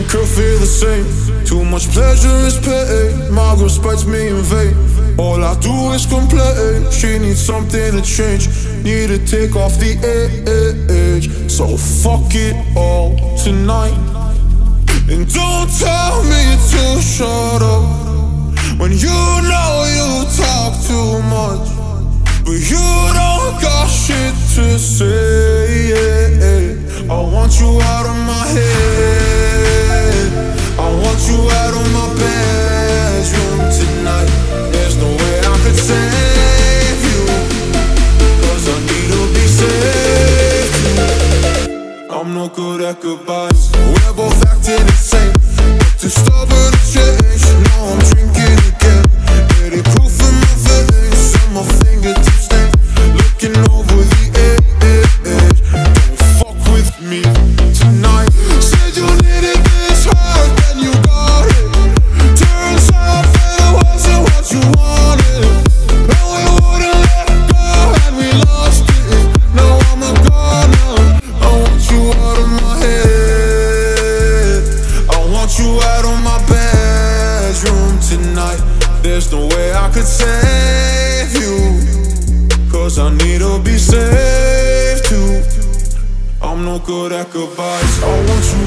Could feel the same. Too much pleasure is pain. My girl spites me in vain. All I do is complain. She needs something to change. Need to take off the edge. So fuck it all tonight. And don't tell me to shut up when you know you talk too much, but you don't got shit to say. I want you out of my head. I want you out of my bedroom tonight. There's no way I could save you, 'cause I need to be saved. I'm no good at goodbyes. We're both acting insane, too stubborn to change. Now I'm drinking again, getting proof in my veins, and my fingertips stain, looking over the edge. Don't fuck with me tonight. Said you needed this hard, then you got it. Turns out that it wasn't what you wanted, and we wouldn't let go, and we lost it. Now I'm a goner. I want you out of my head. I want you out of my bedroom tonight. There's no way I could save you, 'cause I need to be saved too. I'm no good at goodbyes. I want you